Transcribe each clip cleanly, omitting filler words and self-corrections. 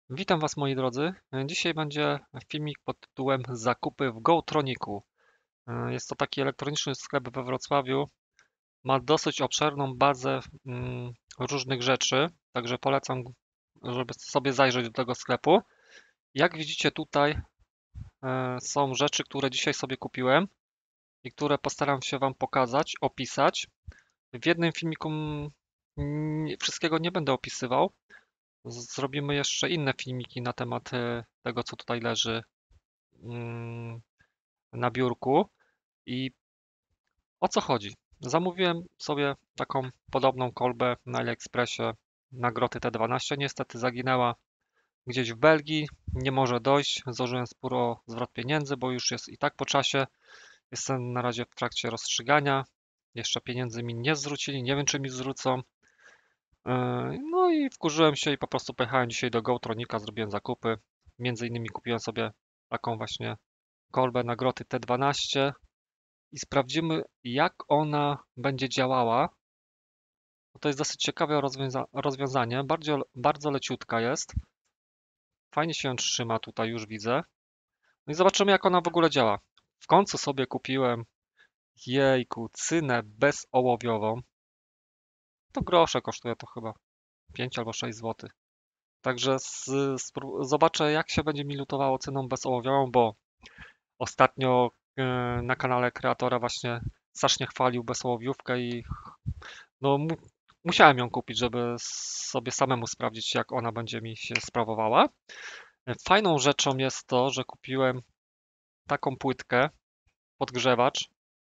Witam Was moi drodzy. Dzisiaj będzie filmik pod tytułem Zakupy w GoTronicu. Jest to taki elektroniczny sklep we Wrocławiu. Ma dosyć obszerną bazę różnych rzeczy, także polecam, żeby sobie zajrzeć do tego sklepu. Jak widzicie tutaj są rzeczy, które dzisiaj sobie kupiłem i które postaram się Wam pokazać, opisać. W jednym filmiku wszystkiego nie będę opisywał. Zrobimy jeszcze inne filmiki na temat tego, co tutaj leży mm, na biurku. I o co chodzi? Zamówiłem sobie taką podobną kolbę na AliExpressie na Groty T12. Niestety zaginęła gdzieś w Belgii. Nie może dojść. Zdążyłem spór o zwrot pieniędzy, bo już jest i tak po czasie. Jestem na razie w trakcie rozstrzygania. Jeszcze pieniędzy mi nie zwrócili. Nie wiem, czy mi zwrócą. No i wkurzyłem się i po prostu pojechałem dzisiaj do GoTronika, zrobiłem zakupy. Między innymi kupiłem sobie taką właśnie kolbę na Groty T12 i sprawdzimy, jak ona będzie działała. To jest dosyć ciekawe rozwiązanie. Bardzo leciutka jest. Fajnie się ją trzyma tutaj, już widzę. No i zobaczymy, jak ona w ogóle działa. W końcu sobie kupiłem, jejku, cynę bezołowiową. To grosze kosztuje to chyba 5 albo 6 zł. Także zobaczę, jak się będzie mi lutowało cyną bezołowiową, bo ostatnio na kanale kreatora właśnie strasznie chwalił bezołowiówkę i no, musiałem ją kupić, żeby sobie samemu sprawdzić, jak ona będzie mi się sprawowała. Fajną rzeczą jest to, że kupiłem taką płytkę, podgrzewacz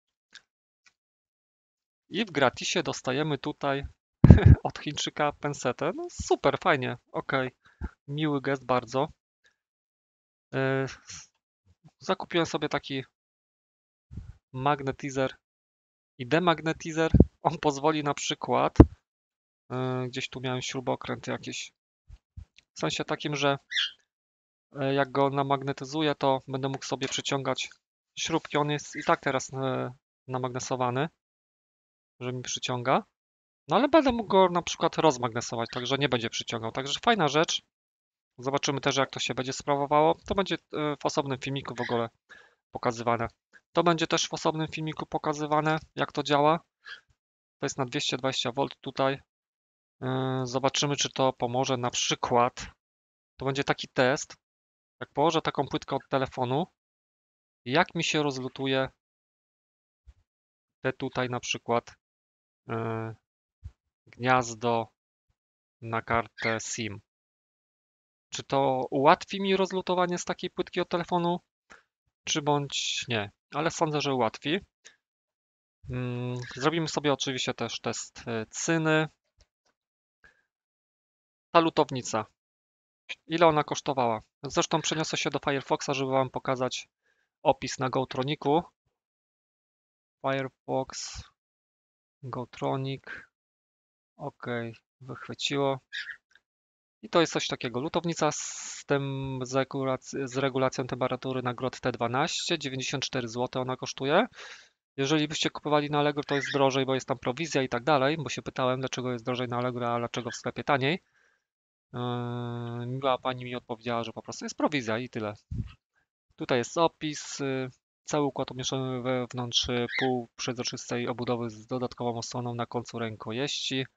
i w gratisie dostajemy tutaj od Chińczyka pensetę. No super, fajnie, ok, miły gest bardzo. E, Zakupiłem sobie taki magnetizer i demagnetizer. On pozwoli na przykład, gdzieś tu miałem śrubokręt jakiś, w sensie takim, że jak go namagnetyzuję, to będę mógł sobie przyciągać śrubki. On jest i tak teraz namagnesowany, że mi przyciąga. No ale będę mógł go na przykład rozmagnesować, także nie będzie przyciągał. Także fajna rzecz. Zobaczymy też, jak to się będzie sprawowało. To będzie w osobnym filmiku w ogóle pokazywane. To będzie też w osobnym filmiku pokazywane, jak to działa. To jest na 220V tutaj. Zobaczymy, czy to pomoże na przykład. To będzie taki test. Jak położę taką płytkę od telefonu, jak mi się rozlutuje te tutaj na przykład e, gniazdo na kartę SIM. Czy to ułatwi mi rozlutowanie z takiej płytki od telefonu, czy bądź nie? Ale sądzę, że ułatwi. Zrobimy sobie oczywiście też test cyny. Ta lutownica, ile ona kosztowała? Zresztą przeniosę się do Firefoxa, żeby Wam pokazać opis na GoTronicu. Firefox, GoTronic. OK, wychwyciło. I to jest coś takiego. Lutownica z regulacją temperatury na grot T12, 94 zł ona kosztuje. Jeżeli byście kupowali na Allegro, to jest drożej, bo jest tam prowizja i tak dalej, bo się pytałem, dlaczego jest drożej na Allegro, a dlaczego w sklepie taniej. Miła pani mi odpowiedziała, że po prostu jest prowizja i tyle. Tutaj jest opis. Cały układ umieszczony wewnątrz półprzezroczystej obudowy z dodatkową osłoną na końcu rękojeści.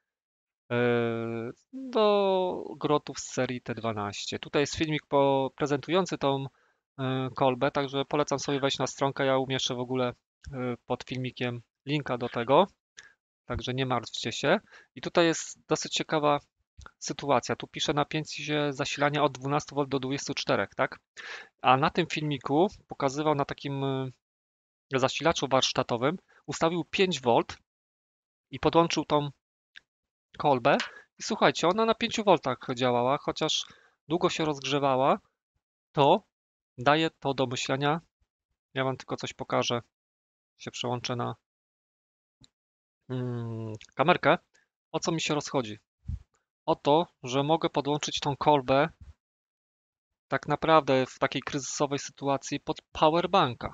Do grotów z serii T12. Tutaj jest filmik prezentujący tą kolbę, także polecam sobie wejść na stronkę. Ja umieszczę w ogóle pod filmikiem linka do tego, także nie martwcie się. I tutaj jest dosyć ciekawa sytuacja. Tu pisze napięcie zasilania od 12V do 24, tak? A na tym filmiku pokazywał na takim zasilaczu warsztatowym, ustawił 5V i podłączył tą kolbę i słuchajcie, ona na 5V działała, chociaż długo się rozgrzewała, to daje to do myślenia. Ja wam tylko coś pokażę. Się przełączę na kamerkę. O co mi się rozchodzi? O to, że mogę podłączyć tą kolbę tak naprawdę w takiej kryzysowej sytuacji pod powerbanka.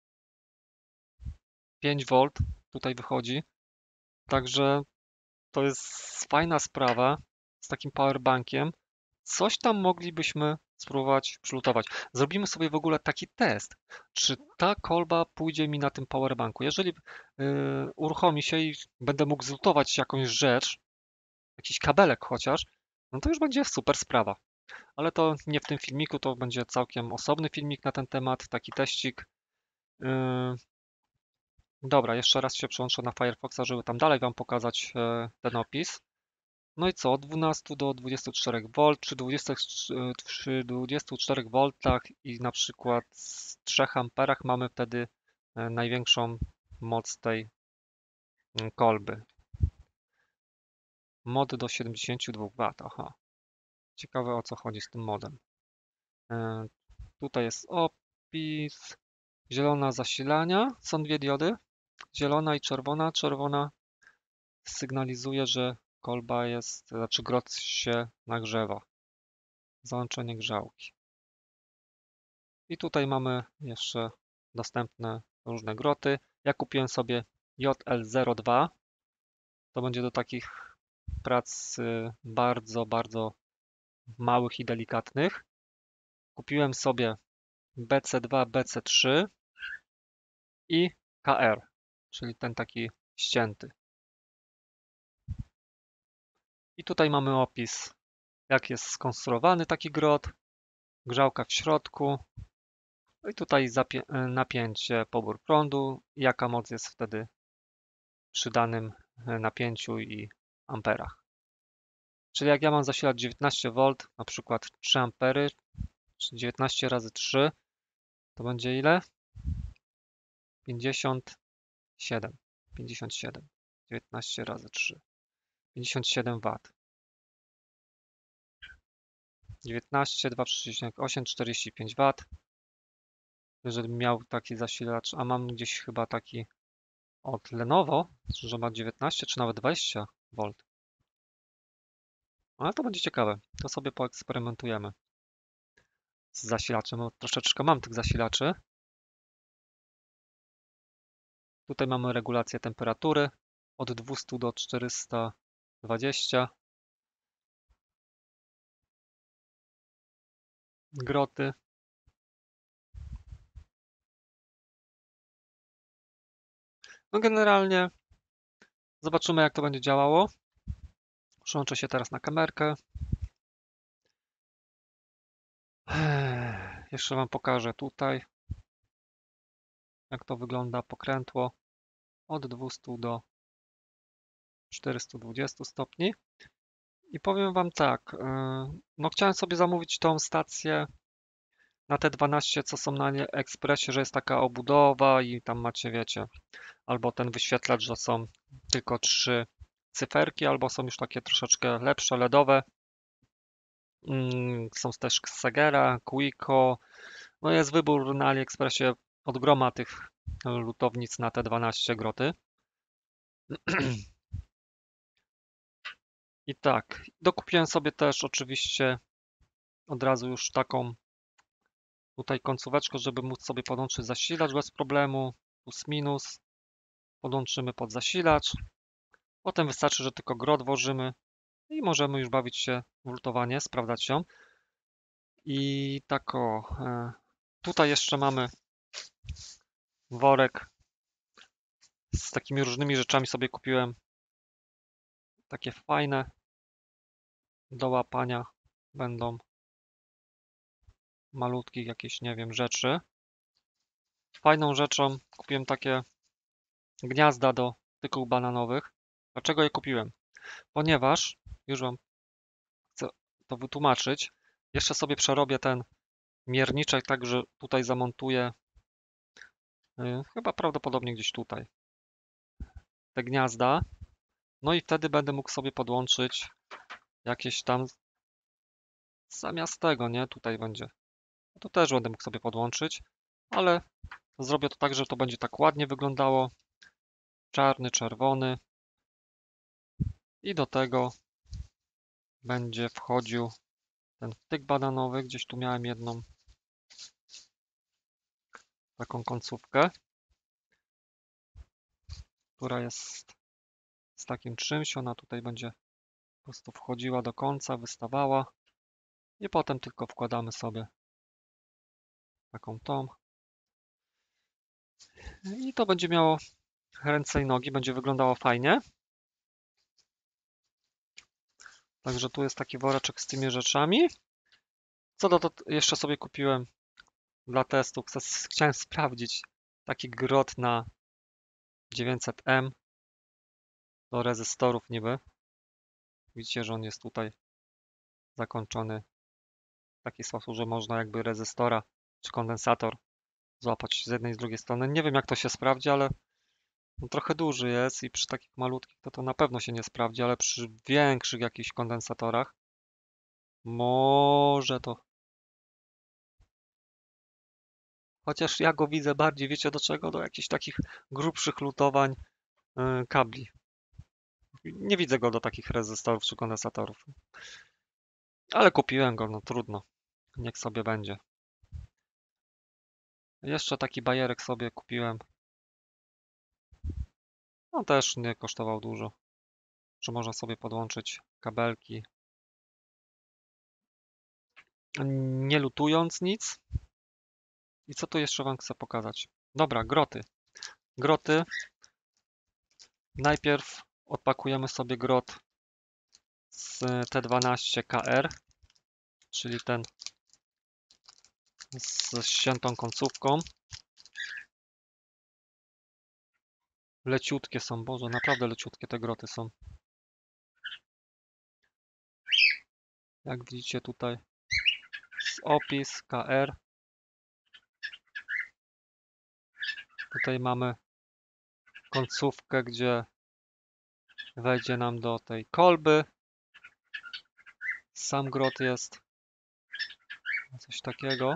5V tutaj wychodzi, także to jest fajna sprawa z takim powerbankiem. coś tam moglibyśmy spróbować przylutować. Zrobimy sobie w ogóle taki test, czy ta kolba pójdzie mi na tym powerbanku. Jeżeli uruchomi się i będę mógł zlutować jakąś rzecz, jakiś kabelek chociaż, no to już będzie super sprawa. Ale to nie w tym filmiku, to będzie całkiem osobny filmik na ten temat, taki teścik. Yy, Dobra, jeszcze raz się przełączę na Firefoxa, żeby tam dalej Wam pokazać ten opis. No i co, od 12 do 24 V, przy 24 V i na przykład z 3 amperach mamy wtedy największą moc tej kolby. Mod do 72 W, aha. Ciekawe o co chodzi z tym modem. E, Tutaj jest opis, zielona zasilania, są dwie diody, zielona i czerwona. Czerwona sygnalizuje, że kolba jest, znaczy grot się nagrzewa. Załączenie grzałki. I tutaj mamy jeszcze dostępne różne groty. Ja kupiłem sobie JL02. To będzie do takich prac bardzo, bardzo małych i delikatnych. Kupiłem sobie BC2, BC3 i KR, czyli ten taki ścięty. I tutaj mamy opis, jak jest skonstruowany taki grot, grzałka w środku. No i tutaj napięcie, pobór prądu, jaka moc jest wtedy przy danym napięciu i amperach. Czyli jak ja mam zasilać 19 V, na przykład 3 ampery, czyli 19 razy 3, to będzie ile? 57. 57. 19 razy 3. 57 W. 19, 2,8, 45 W. Jeżeli miał taki zasilacz, a mam gdzieś chyba taki od Lenovo, że ma 19 czy nawet 20 V. Ale to będzie ciekawe. To sobie poeksperymentujemy z zasilaczem. No, troszeczkę mam tych zasilaczy. Tutaj mamy regulację temperatury od 200 do 420. Groty. No generalnie zobaczymy jak to będzie działało. Przełączę się teraz na kamerkę. Jeszcze Wam pokażę tutaj, jak to wygląda pokrętło od 200 do 420 stopni. I powiem Wam tak, no chciałem sobie zamówić tą stację na te 12, co są na AliExpressie, że jest taka obudowa i tam macie, wiecie, albo ten wyświetlacz, że są tylko 3 cyferki, albo są już takie troszeczkę lepsze, LEDowe. Są też Xagera, Quico. No jest wybór na AliExpressie od groma tych lutownic na te 12 groty. I tak, dokupiłem sobie też oczywiście od razu już taką tutaj końcóweczkę, żeby móc sobie podłączyć zasilacz bez problemu, plus minus. Podłączymy pod zasilacz. Potem wystarczy, że tylko grot włożymy i możemy już bawić się w lutowanie, sprawdzać ją. I tak o, tutaj jeszcze mamy worek z takimi różnymi rzeczami sobie kupiłem. Takie fajne do łapania będą malutkich jakieś, nie wiem, rzeczy. Fajną rzeczą kupiłem takie gniazda do tyków bananowych. Dlaczego je kupiłem? Ponieważ, już Wam chcę to wytłumaczyć, jeszcze sobie przerobię ten mierniczek tak, że tutaj zamontuję, chyba prawdopodobnie gdzieś tutaj, te gniazda. No i wtedy będę mógł sobie podłączyć jakieś tam zamiast tego, nie? Tutaj będzie. To też będę mógł sobie podłączyć, ale zrobię to tak, że to będzie tak ładnie wyglądało. Czarny, czerwony. I do tego będzie wchodził ten wtyk bananowy. Gdzieś tu miałem jedną taką końcówkę, która jest z takim czymś. Ona tutaj będzie po prostu wchodziła do końca, wystawała. I potem tylko wkładamy sobie taką tą. I to będzie miało ręce i nogi, będzie wyglądało fajnie. Także tu jest taki woreczek z tymi rzeczami. Co do to jeszcze sobie kupiłem dla testu. Chciałem sprawdzić taki grot na 900M do rezystorów niby. Widzicie, że on jest tutaj zakończony w taki sposób, że można jakby rezystora czy kondensator złapać z jednej i z drugiej strony. Nie wiem jak to się sprawdzi, ale no trochę duży jest i przy takich malutkich to na pewno się nie sprawdzi, ale przy większych jakichś kondensatorach może to. Chociaż ja go widzę bardziej, wiecie do czego? Do jakichś takich grubszych lutowań kabli. Nie widzę go do takich rezystorów czy kondensatorów. Ale kupiłem go, no trudno. Niech sobie będzie. Jeszcze taki bajerek sobie kupiłem. No też nie kosztował dużo. Że można sobie podłączyć kabelki. Nie lutując nic. I co tu jeszcze wam chcę pokazać? Dobra, groty. Groty. Najpierw odpakujemy sobie grot z T12KR, czyli ten z ściętą końcówką. Leciutkie są, Boże, naprawdę leciutkie te groty są. Jak widzicie tutaj opis KR. Tutaj mamy końcówkę, gdzie wejdzie nam do tej kolby. Sam grot jest coś takiego.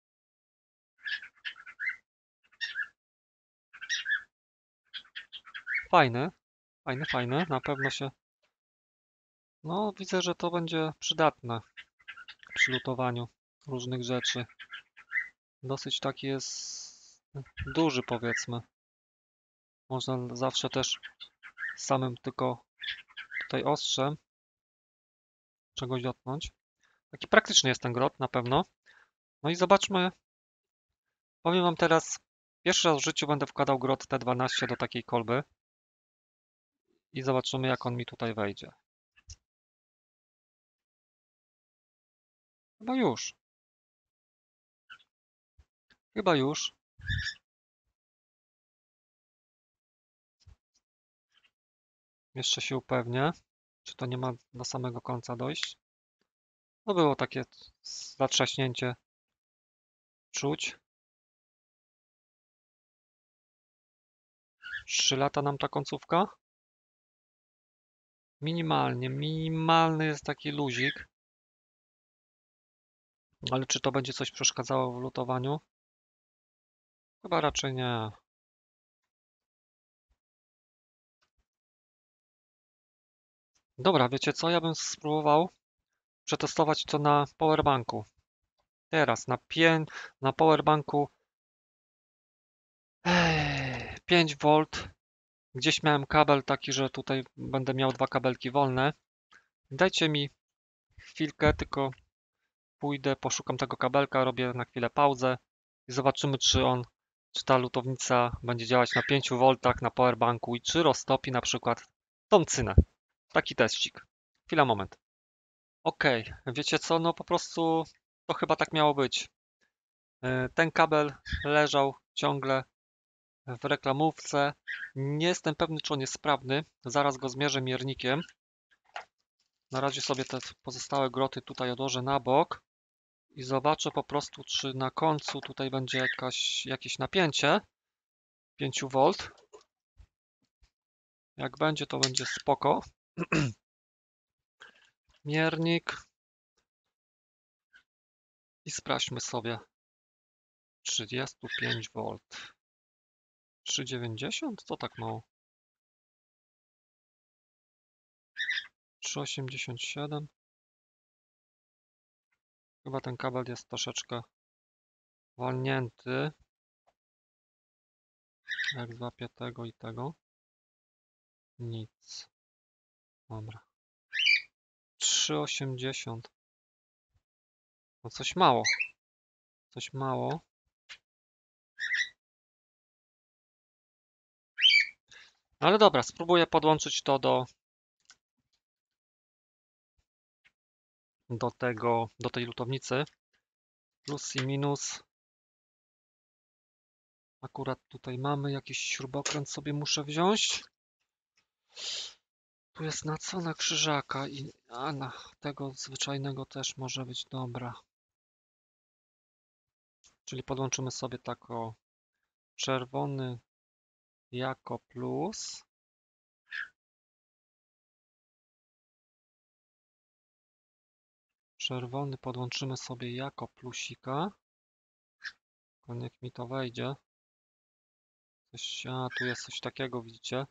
Fajny, fajny, fajny. Na pewno się. No, widzę, że to będzie przydatne przy lutowaniu różnych rzeczy. Dosyć taki jest duży, powiedzmy. Można zawsze też samym tylko tutaj ostrzem czegoś dotknąć. Taki praktyczny jest ten grot, na pewno. No i zobaczmy. Powiem wam teraz, pierwszy raz w życiu będę wkładał grot T12 do takiej kolby. I zobaczymy, jak on mi tutaj wejdzie. Chyba już. Chyba już. Jeszcze się upewnię, czy to nie ma do samego końca dojść. No było takie zatrzaśnięcie czuć. 3 lata nam ta końcówka. Minimalny jest taki luzik. Ale czy to będzie coś przeszkadzało w lutowaniu? Chyba raczej nie. Dobra, wiecie co? Ja bym spróbował przetestować to na powerbanku. Teraz na powerbanku 5V. Gdzieś miałem kabel taki, że tutaj będę miał 2 kabelki wolne. Dajcie mi chwilkę, tylko pójdę, poszukam tego kabelka, robię na chwilę pauzę i zobaczymy, czy ta lutownica będzie działać na 5V na powerbanku i czy roztopi na przykład tą cynę. Taki teścik. Chwila, moment. Ok, wiecie co, no po prostu to chyba tak miało być. Ten kabel leżał ciągle w reklamówce. Nie jestem pewny, czy on jest sprawny. Zaraz go zmierzę miernikiem. Na razie sobie te pozostałe groty tutaj odłożę na bok i zobaczę po prostu, czy na końcu tutaj będzie jakieś napięcie 5V. Jak będzie, to będzie spoko. Miernik i sprawdźmy sobie 35V. 3,90? Co tak mało? 3,87. Chyba ten kabel jest troszeczkę walnięty. Jak złapię tego i tego. Nic. Dobra. 3,80. No coś mało. Coś mało. Ale dobra, spróbuję podłączyć to do tej lutownicy. Plus i minus. Akurat tutaj mamy jakiś śrubokręt, sobie muszę wziąć. Tu jest na co? Na krzyżaka a na tego zwyczajnego też może być dobra. Czyli podłączymy sobie tak o czerwony jako plus. Czerwony podłączymy sobie jako plusika. Tylko niech mi to wejdzie. Tu jest coś takiego, widzicie?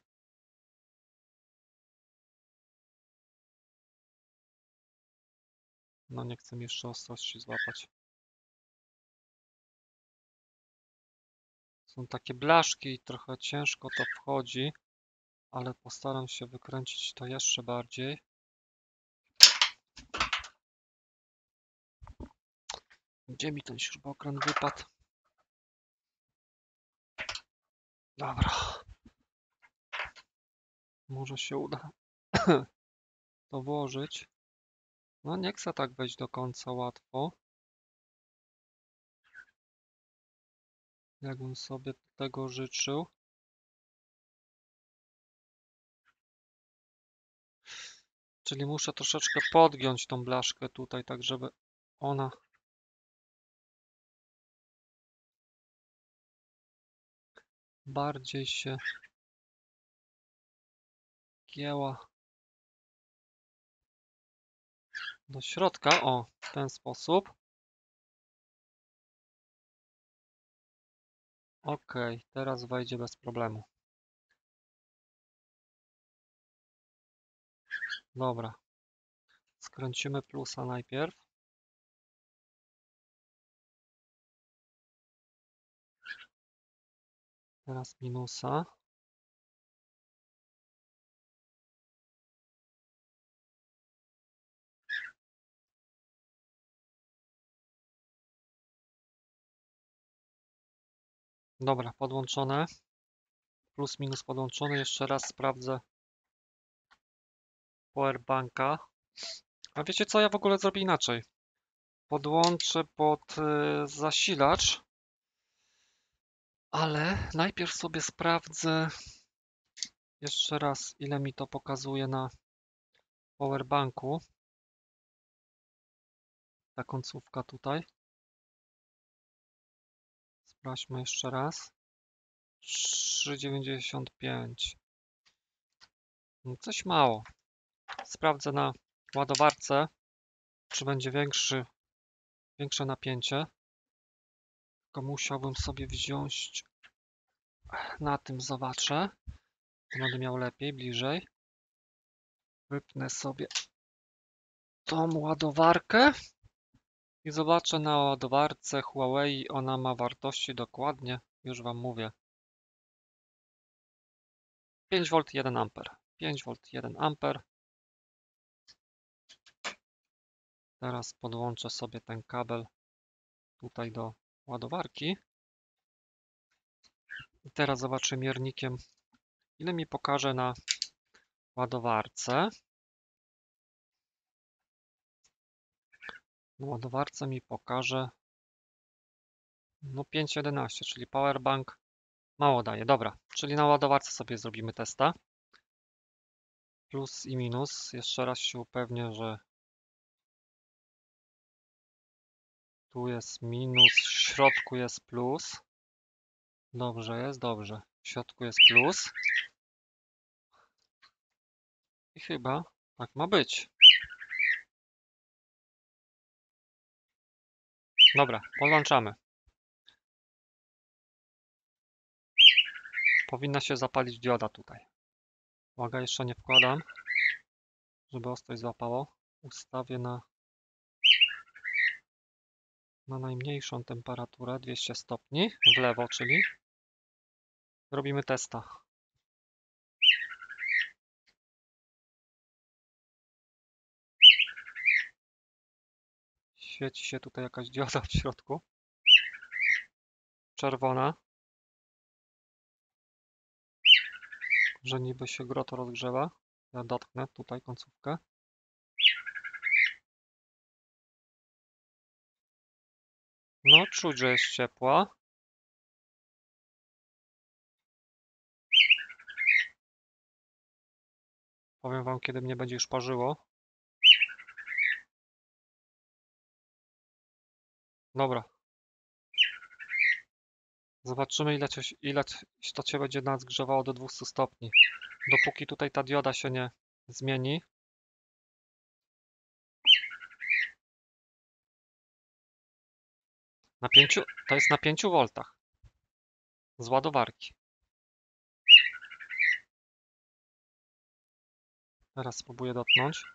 No nie chcę mi jeszcze ostrości złapać. Są takie blaszki i trochę ciężko to wchodzi, ale postaram się wykręcić to jeszcze bardziej. Gdzie mi ten śrubokręt wypadł? Dobra. Może się uda to włożyć. No nie chcę tak wejść do końca łatwo. Jakbym sobie tego życzył. Czyli muszę troszeczkę podgiąć tą blaszkę tutaj, tak żeby ona bardziej się gięła do środka. O, w ten sposób. Ok, teraz wejdzie bez problemu. Dobra. Skręcimy plusa najpierw. Teraz minusa. Dobra, podłączone. Plus minus podłączony. Jeszcze raz sprawdzę powerbanka. A wiecie co? Ja w ogóle zrobię inaczej. Podłączę pod zasilacz, ale najpierw sobie sprawdzę jeszcze raz, ile mi to pokazuje na powerbanku. Ta końcówka tutaj. Sprawdźmy jeszcze raz. 3,95. No coś mało. Sprawdzę na ładowarce, czy będzie większe napięcie. Tylko musiałbym sobie wziąć na tym, zobaczę. To będę miał lepiej, bliżej. Wypnę sobie tą ładowarkę i zobaczę na ładowarce Huawei. Ona ma wartości dokładnie, już Wam mówię. 5V 1 A. 5V 1 A. Teraz podłączę sobie ten kabel tutaj do ładowarki. I teraz zobaczę miernikiem, ile mi pokaże na ładowarce. Na ładowarce mi pokaże no 5,11, czyli powerbank mało daje. Dobra, czyli na ładowarce sobie zrobimy testa. Plus i minus. Jeszcze raz się upewnię, że tu jest minus, w środku jest plus. Dobrze jest, dobrze. W środku jest plus. I chyba tak ma być. Dobra, podłączamy. Powinna się zapalić dioda tutaj. Uwaga, jeszcze nie wkładam, żeby ostrość złapało. Ustawię na najmniejszą temperaturę, 200 stopni, w lewo, czyli robimy testa. Świeci się tutaj jakaś dioda w środku. Czerwona. Że niby się groto rozgrzewa. Ja dotknę tutaj końcówkę. No, czuć, że jest ciepła. Powiem wam, kiedy mnie będzie już parzyło. Dobra. Zobaczymy, ile to cię będzie nadgrzewało do 200 stopni. Dopóki tutaj ta dioda się nie zmieni. To jest na 5 V z ładowarki. Teraz spróbuję dotknąć.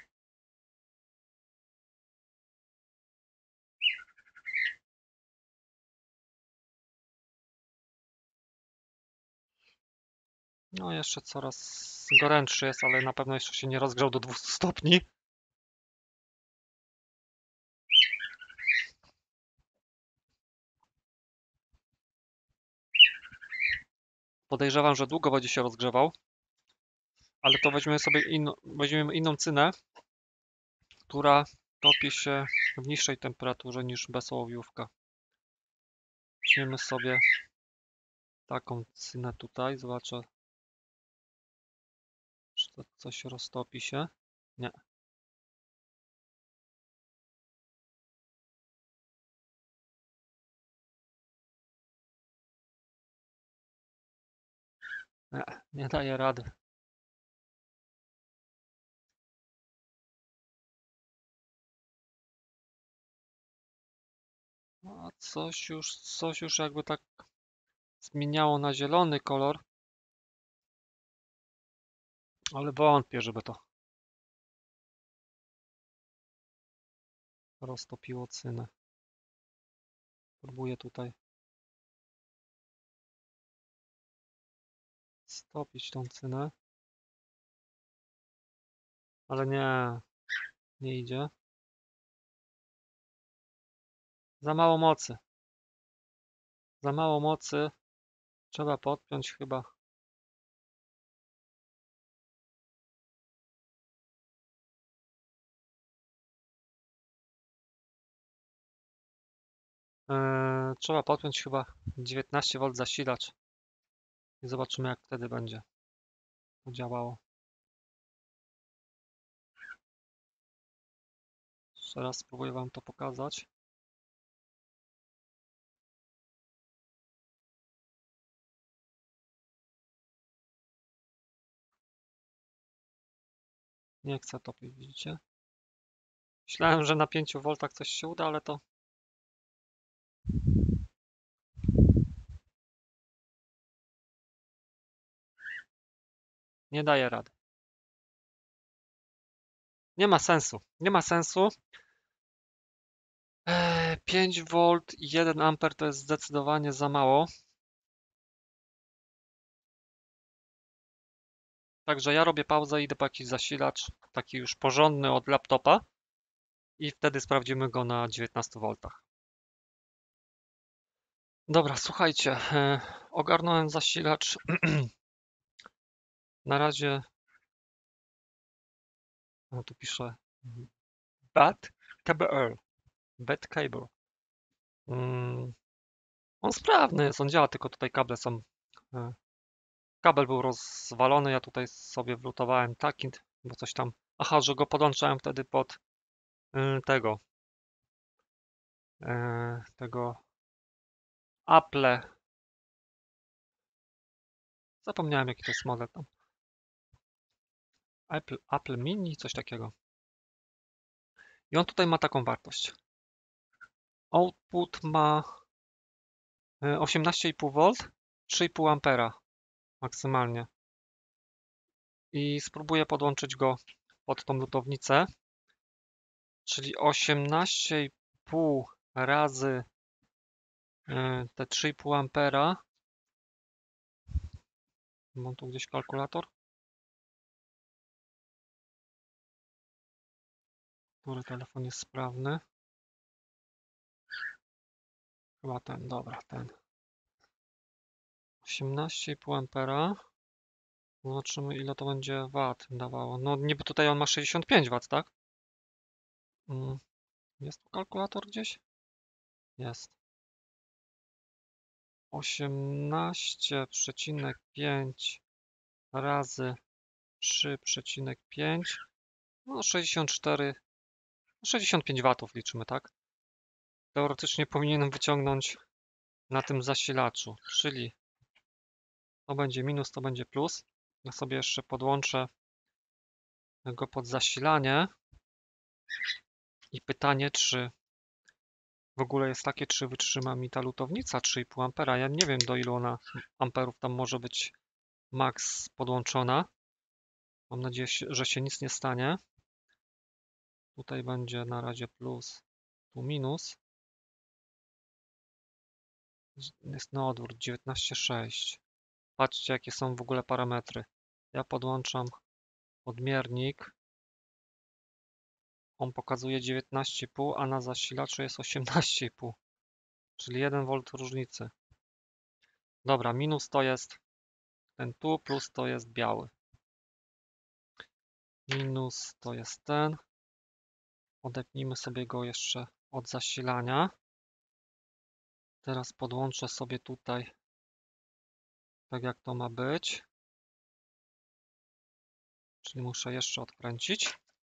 No jeszcze coraz gorętszy jest, ale na pewno jeszcze się nie rozgrzał do 200 stopni. Podejrzewam, że długo będzie się rozgrzewał, ale to weźmiemy inną cynę, która topi się w niższej temperaturze niż bezołowiówka. Weźmiemy sobie taką cynę tutaj, zobaczę, czy to coś roztopi się. Nie. Nie daje rady. A coś już jakby tak zmieniało na zielony kolor, ale wątpię, żeby to roztopiło cynę. Próbuję tutaj stopić tą cynę, ale nie idzie. Za mało mocy. Za mało mocy. Trzeba podpiąć chyba. Trzeba podpiąć chyba 19 V zasilacz. I zobaczymy, jak wtedy będzie to działało. Jeszcze raz spróbuję wam to pokazać. Nie chcę topić, widzicie? Myślałem, że na 5 V coś się uda, ale to nie daje rady. Nie ma sensu. Nie ma sensu. 5 V i 1 A to jest zdecydowanie za mało. Także ja robię pauzę, idę po jakiś zasilacz, taki już porządny od laptopa i wtedy sprawdzimy go na 19 V. Dobra, słuchajcie, ogarnąłem zasilacz. Na razie, no tu piszę bad cable, bad cable. On sprawny jest, on działa, tylko tutaj kable są. e, Kabel był rozwalony, ja tutaj sobie wlutowałem takint, bo coś tam. Aha, że go podłączałem wtedy pod tego Apple. Zapomniałem, jaki to jest model tam. Apple Mini, coś takiego. I on tutaj ma taką wartość. Output ma 18,5 V, 3,5 ampera maksymalnie. I spróbuję podłączyć go pod tą lutownicę, czyli 18,5 razy te 3,5 ampera. Mam tu gdzieś kalkulator, który telefon jest sprawny. Chyba ten, dobra, ten. 18,5 ampera. Zobaczymy, ile to będzie wat dawało. No niby tutaj on ma 65 W, tak? Jest tu kalkulator gdzieś? Jest. 18,5 razy 3,5. No 64, 65 watów liczymy, tak? Teoretycznie powinienem wyciągnąć na tym zasilaczu, czyli to będzie minus, to będzie plus. Ja sobie jeszcze podłączę go pod zasilanie i pytanie, czy w ogóle jest takie, czy wytrzyma mi ta lutownica 3,5 ampera. Ja nie wiem, do ilu ona amperów tam może być max podłączona. Mam nadzieję, że się nic nie stanie. Tutaj będzie na razie plus, tu minus. Jest na odwrót 19,6. Patrzcie, jakie są w ogóle parametry. Ja podłączam odmiernik. On pokazuje 19,5, a na zasilaczu jest 18,5. Czyli 1 V różnicy. Dobra, minus to jest ten tu, plus to jest biały. Minus to jest ten. Odepnijmy sobie go jeszcze od zasilania. Teraz podłączę sobie tutaj tak, jak to ma być. Czyli muszę jeszcze odkręcić.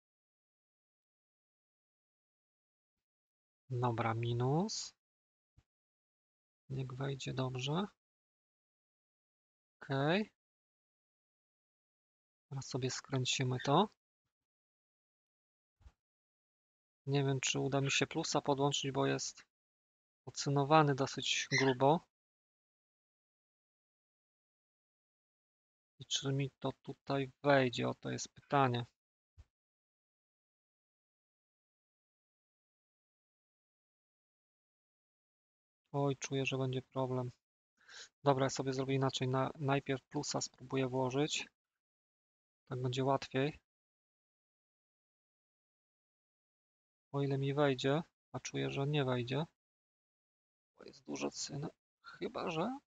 Dobra, minus. Niech wejdzie dobrze. OK. Teraz sobie skręcimy to. Nie wiem, czy uda mi się plusa podłączyć, bo jest ocynowany dosyć grubo. I czy mi to tutaj wejdzie? O, to jest pytanie. Oj, czuję, że będzie problem. Dobra, ja sobie zrobię inaczej. Najpierw plusa spróbuję włożyć. Tak będzie łatwiej. O ile mi wejdzie, a czuję, że nie wejdzie. Bo jest dużo cyny. Chyba, że...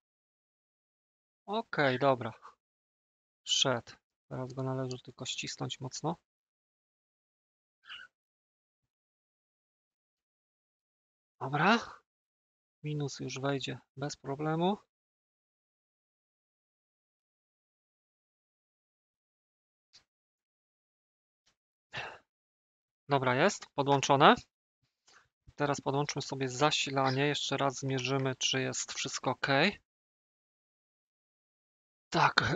Okej, dobra. Wszedł. Teraz go należy tylko ścisnąć mocno. Dobra. Minus już wejdzie bez problemu. Dobra, jest podłączone. Teraz podłączmy sobie zasilanie. Jeszcze raz zmierzymy, czy jest wszystko OK. Tak.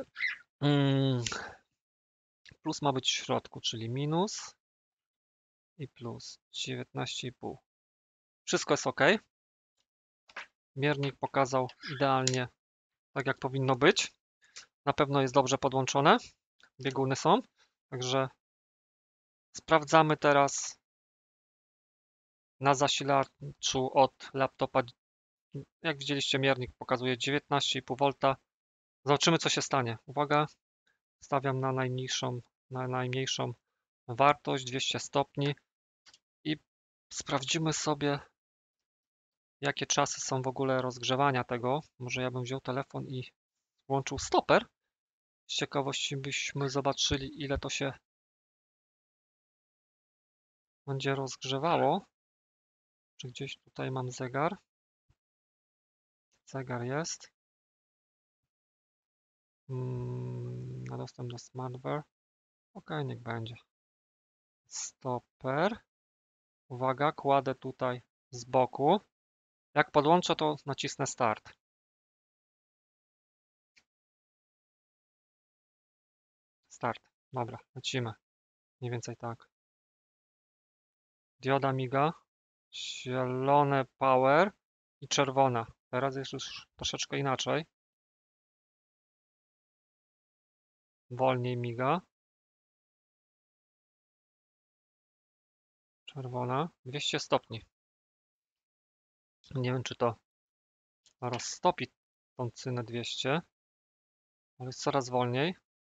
Plus ma być w środku, czyli minus i plus 19,5. Wszystko jest OK. Miernik pokazał idealnie, tak jak powinno być. Na pewno jest dobrze podłączone. Bieguny są. Także sprawdzamy teraz na zasilaczu od laptopa. Jak widzieliście, miernik pokazuje 19,5 V. Zobaczymy, co się stanie. Uwaga, stawiam na najmniejszą wartość 200 stopni i sprawdzimy sobie, jakie czasy są w ogóle rozgrzewania tego. Może ja bym wziął telefon i włączył stoper. Z ciekawości byśmy zobaczyli, ile to się będzie rozgrzewało. Czy gdzieś tutaj mam zegar? Zegar jest. Na dostęp do smartware. OK, niech będzie. Stoper. Uwaga, kładę tutaj z boku. Jak podłączę, to nacisnę start. Start. Dobra, lecimy. Mniej więcej tak. Dioda miga. Zielone power i czerwona. Teraz jest już troszeczkę inaczej. Wolniej miga. Czerwona. 200 stopni. Nie wiem, czy to roztopi tą cynę 200, ale jest coraz wolniej.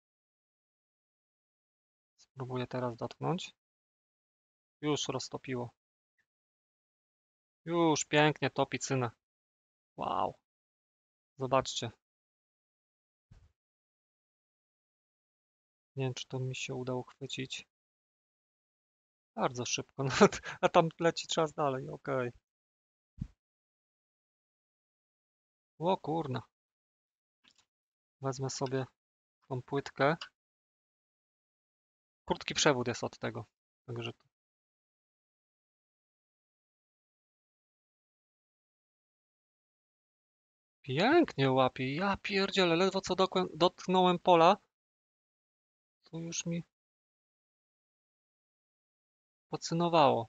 Spróbuję teraz dotknąć. Już roztopiło. Już pięknie topi cynę. Wow, zobaczcie. Nie wiem, czy to mi się udało chwycić. Bardzo szybko, nawet, a tam leci czas dalej, okej. O kurna. Wezmę sobie tą płytkę. Krótki przewód jest od tego. Także pięknie łapie. Ja pierdzielę, ledwo co dotknąłem pola, to już mi pocynowało.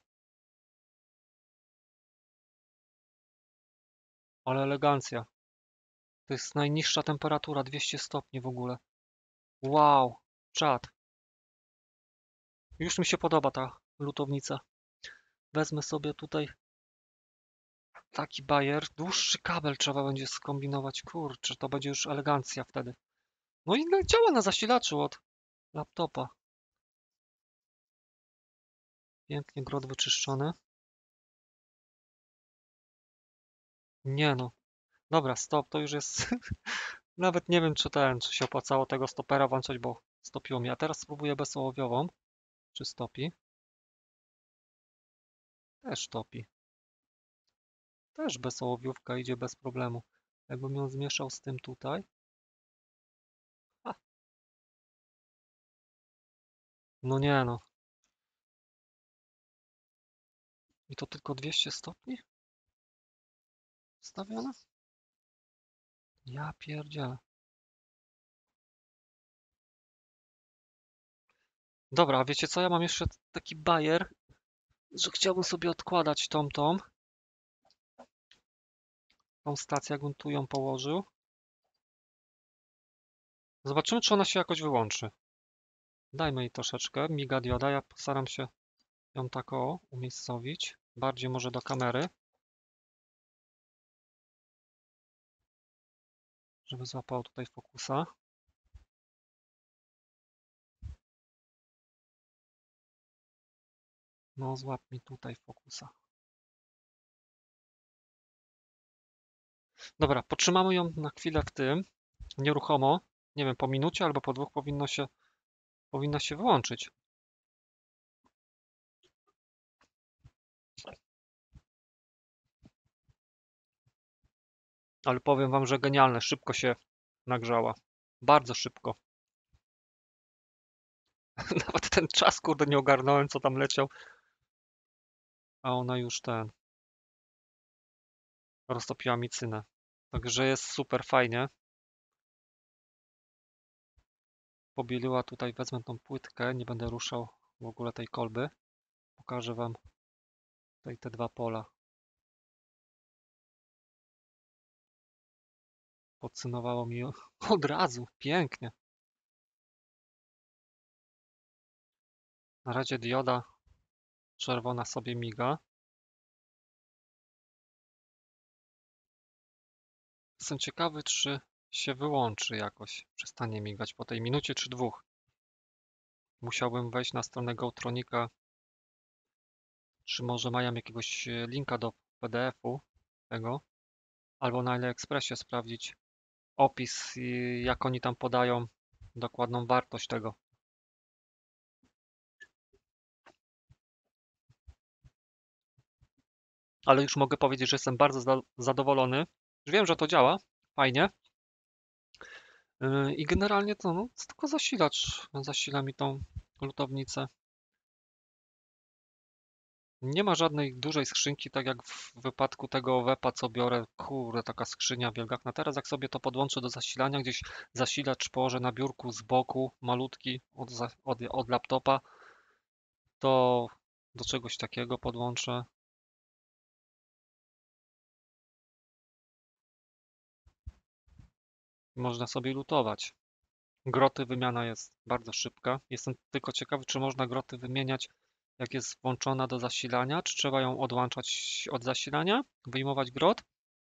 Ale elegancja. To jest najniższa temperatura, 200 stopni w ogóle. Wow, czad. Już mi się podoba ta lutownica. Wezmę sobie tutaj taki bajer. Dłuższy kabel trzeba będzie skombinować. Kurczę, to będzie już elegancja wtedy. No i działa na zasilaczu od laptopa. Pięknie grot wyczyszczony. Nie no. Dobra, stop, to już jest... Nawet nie wiem, czy się opłacało tego stopera włączać, bo stopiło mi. A teraz spróbuję bezołowiową. Czy stopi? Też topi. Też bezołowiówka idzie bez problemu. Jakbym ją zmieszał z tym tutaj. A, no nie no. I to tylko 200 stopni? Stawione? Ja pierdzielę. Dobra, a wiecie co? Ja mam jeszcze taki bajer, że chciałbym sobie odkładać tą stację, jakbym tu ją położył. Zobaczymy, czy ona się jakoś wyłączy. Dajmy jej troszeczkę. Miga dioda. Ja postaram się ją tak umiejscowić. Bardziej może do kamery, żeby złapało tutaj fokusa. No, złap mi tutaj fokusa. Dobra, potrzymamy ją na chwilę w tym, nieruchomo. Nie wiem, po minucie albo po dwóch powinna się wyłączyć. Ale powiem wam, że genialne, szybko się nagrzała. Bardzo szybko. Nawet ten czas, kurde, nie ogarnąłem, co tam leciał. A ona już roztopiła mi cynę. Także jest super fajnie. Pobieliła tutaj, wezmę tą płytkę, nie będę ruszał w ogóle tej kolby. Pokażę wam tutaj te dwa pola. Podsynowało mi od razu, pięknie. Na razie dioda czerwona sobie miga. Jestem ciekawy, czy się wyłączy jakoś. Przestanie migać po tej minucie czy dwóch. Musiałbym wejść na stronę Gotronika, czy może mają jakiegoś linka do PDF-u tego, albo na AliExpressie sprawdzić opis i jak oni tam podają dokładną wartość tego. Ale już mogę powiedzieć, że jestem bardzo zadowolony. Już wiem, że to działa fajnie. I generalnie to no, jest tylko zasilacz zasila mi tą lutownicę. Nie ma żadnej dużej skrzynki, tak jak w wypadku tego Wepa, co biorę. Kurde, taka skrzynia wielgachna. Teraz jak sobie to podłączę do zasilania, gdzieś zasilacz położę na biurku z boku, malutki od laptopa, to do czegoś takiego podłączę. Można sobie lutować. Groty wymiana jest bardzo szybka. Jestem tylko ciekawy, czy można groty wymieniać, jak jest włączona do zasilania, czy trzeba ją odłączać od zasilania, wyjmować grot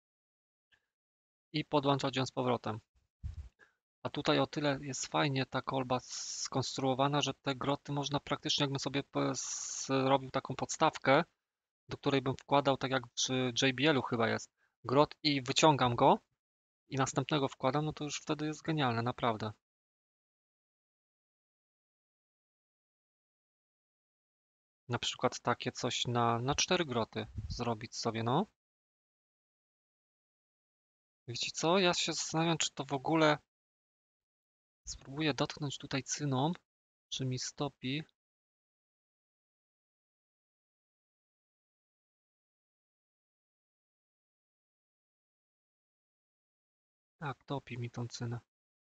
i podłączać ją z powrotem. A tutaj o tyle jest fajnie ta kolba skonstruowana, że te groty można praktycznie, jakbym sobie zrobił taką podstawkę, do której bym wkładał, tak jak przy JBL-u chyba jest, grot i wyciągam go i następnego wkładam, no to już wtedy jest genialne, naprawdę. Na przykład takie coś na 4 groty zrobić sobie, no. Wiecie co? Ja się zastanawiam, czy to w ogóle spróbuję dotknąć tutaj cyną, czy mi stopi. Tak, topi mi tą cynę.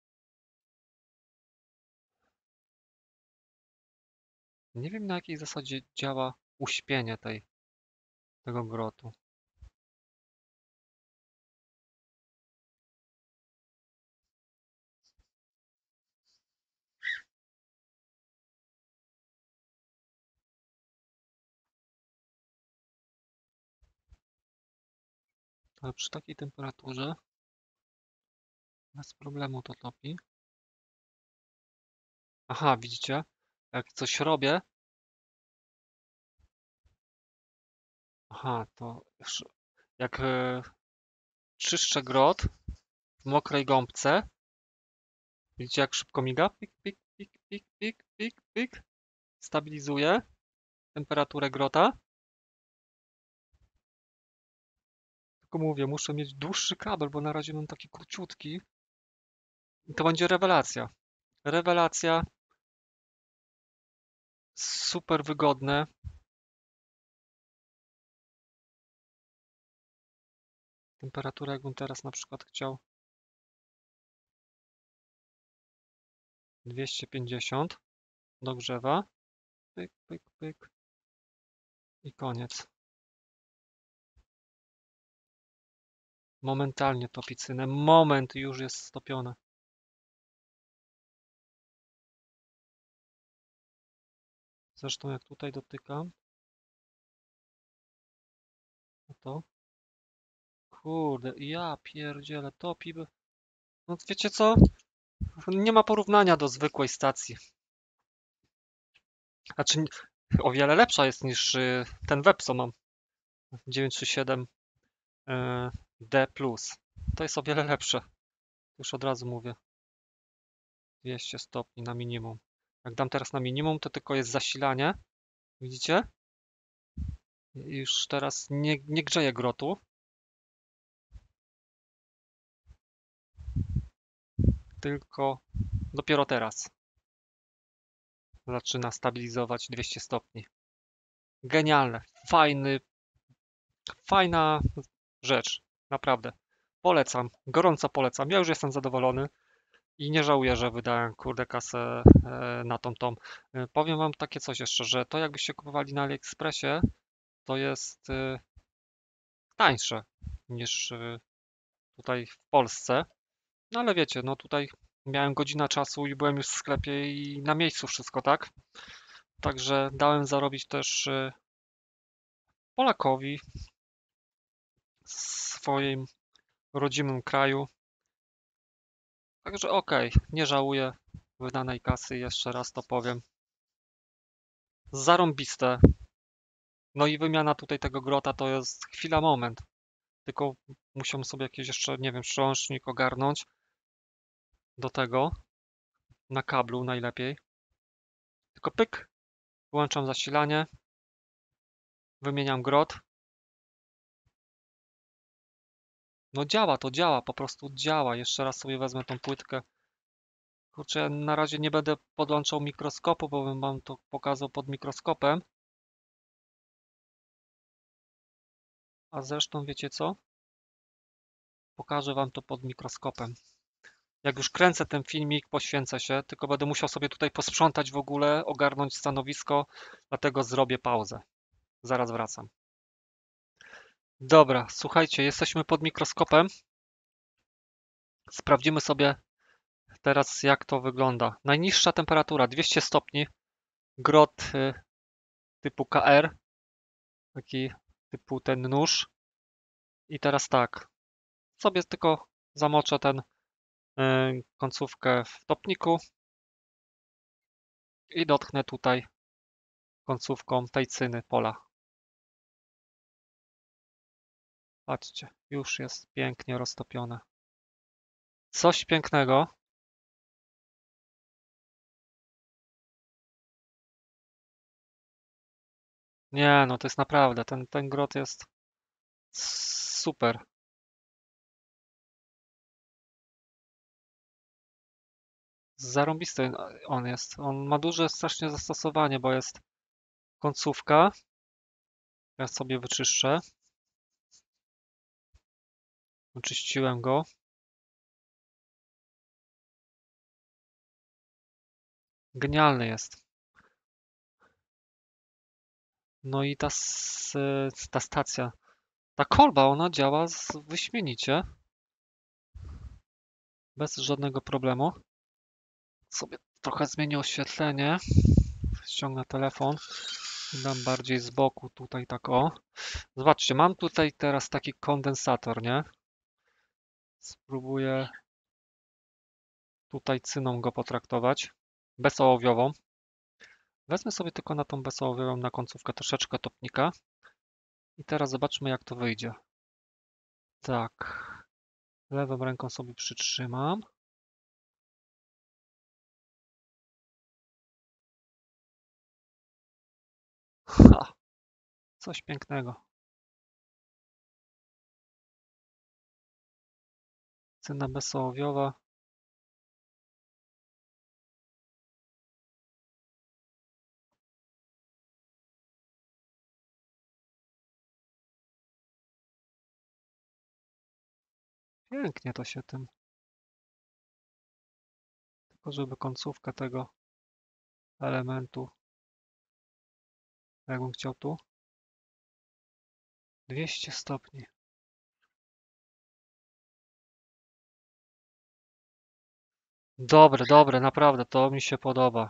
Nie wiem, na jakiej zasadzie działa uśpienie tego grotu. Ale przy takiej temperaturze bez problemu to topi. Aha, widzicie? Jak coś robię. Aha, to jak czyszczę grot w mokrej gąbce. Widzicie, jak szybko miga? Pik, pik, pik, pik, pik, pik, pik. Stabilizuje temperaturę grota. Tylko mówię, muszę mieć dłuższy kabel, bo na razie mam taki króciutki. I to będzie rewelacja. Rewelacja. Super wygodne. Temperatura, jakbym teraz na przykład chciał 250 dogrzewa. Pyk, pyk, pyk i koniec. Momentalnie topi cynę. Moment, już jest stopione. Zresztą jak tutaj dotykam, no to kurde, ja pierdzielę, topi. No wiecie co? Nie ma porównania do zwykłej stacji. Znaczy o wiele lepsza jest niż ten web, co mam. 937 D+. To jest o wiele lepsze. Już od razu mówię. 200 stopni na minimum. Jak dam teraz na minimum, to tylko jest zasilanie. Widzicie? I już teraz nie grzeje grotu. Tylko dopiero teraz zaczyna stabilizować 200 stopni. Genialne. Fajna rzecz. Naprawdę. Polecam. Gorąco polecam. Ja już jestem zadowolony. I nie żałuję, że wydałem kurde kasę na tą. Powiem wam takie coś jeszcze, że to jakbyście kupowali na AliExpressie, to jest tańsze niż tutaj w Polsce. No ale wiecie, no tutaj miałem godzinę czasu i byłem już w sklepie i na miejscu wszystko, tak? Także dałem zarobić też Polakowi w swoim rodzimym kraju. Także okej, nie żałuję wydanej kasy, jeszcze raz to powiem. Zarąbiste. No i wymiana tutaj tego grota to jest chwila, moment. Tylko muszę sobie jakiś jeszcze, nie wiem, przełącznik ogarnąć do tego, na kablu najlepiej. Tylko pyk, włączam zasilanie, wymieniam grot. No działa, to działa, po prostu działa. Jeszcze raz sobie wezmę tą płytkę. Kurczę, ja na razie nie będę podłączał mikroskopu, bo bym wam to pokazał pod mikroskopem. A zresztą wiecie co? Pokażę wam to pod mikroskopem. Jak już kręcę ten filmik, poświęcę się, tylko będę musiał sobie tutaj posprzątać w ogóle, ogarnąć stanowisko, dlatego zrobię pauzę. Zaraz wracam. Dobra, słuchajcie, jesteśmy pod mikroskopem. Sprawdzimy sobie teraz, jak to wygląda. Najniższa temperatura 200 stopni, grot typu KR, taki typu ten nóż. I teraz tak, sobie tylko zamoczę ten końcówkę w topniku i dotknę tutaj końcówką tej cyny pola. Patrzcie, już jest pięknie roztopione. Coś pięknego. Nie, no to jest naprawdę, ten grot jest super. Zarąbisty on jest. On ma duże strasznie zastosowanie, bo jest końcówka. Ja sobie wyczyszczę. Oczyściłem go. Genialny jest. No i ta stacja, ta kolba, ona działa wyśmienicie. Bez żadnego problemu. Sobie trochę zmienię oświetlenie. Ściągnę telefon. I dam bardziej z boku tutaj tak o. Zobaczcie, mam tutaj teraz taki kondensator, nie? Spróbuję tutaj cyną go potraktować. Bezołowiową. Wezmę sobie tylko na tą bezołowiową na końcówkę troszeczkę topnika. I teraz zobaczmy jak to wyjdzie. Tak. Lewą ręką sobie przytrzymam. Ha! Coś pięknego. Cyna bezołowiowa. Pięknie to się tym. Tylko żeby końcówkę tego elementu, jakbym chciał tu, 200 stopni. Dobre, dobre, naprawdę, to mi się podoba.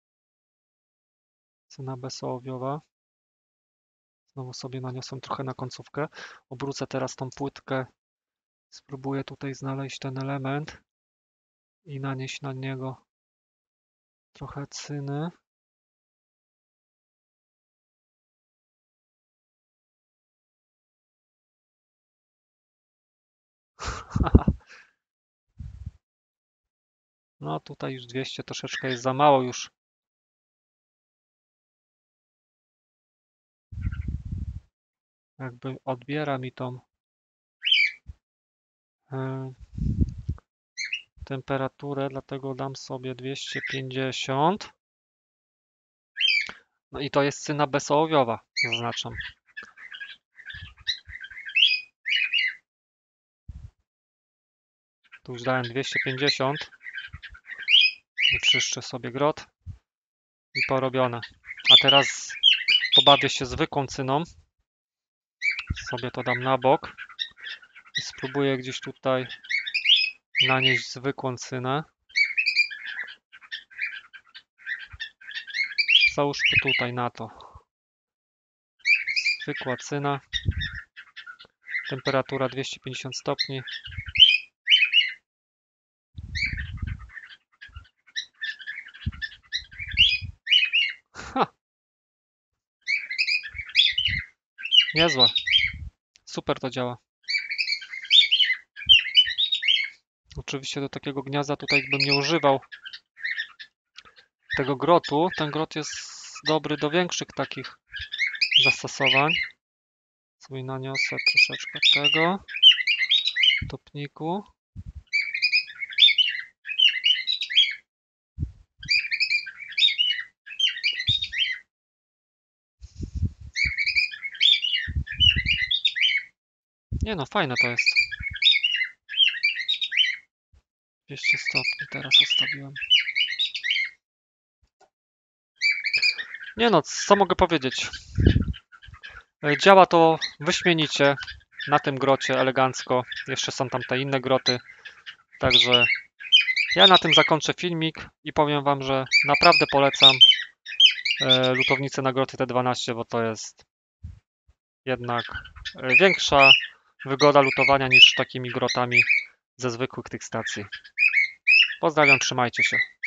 Cyna bezołowiowa. Znowu sobie naniosłem trochę na końcówkę. Obrócę teraz tą płytkę. Spróbuję tutaj znaleźć ten element i nanieść na niego trochę cyny. No tutaj już 200 troszeczkę jest za mało już. Jakby odbiera mi tą temperaturę, dlatego dam sobie 250. No i to jest cyna bezołowiowa, zaznaczam. Tu już dałem 250. Wyczyszczę sobie grot i porobione. A teraz pobawię się zwykłą cyną. Sobie to dam na bok i spróbuję gdzieś tutaj nanieść zwykłą cynę. Załóżmy tutaj na to. Zwykła cyna. Temperatura 250 stopni. Ha! Niezłe. Super to działa. Oczywiście do takiego gniazda tutaj bym nie używał tego grotu. Ten grot jest dobry do większych takich zastosowań. Sobie naniosę troszeczkę tego topniku. Nie no, fajne to jest. 200 stopni teraz ustawiłem. Nie no, co mogę powiedzieć? Działa to wyśmienicie. Na tym grocie elegancko. Jeszcze są tam te inne groty. Także ja na tym zakończę filmik i powiem wam, że naprawdę polecam lutownicę na groty T12, bo to jest jednak większa wygoda lutowania niż takimi grotami ze zwykłych tych stacji. Pozdrawiam, trzymajcie się.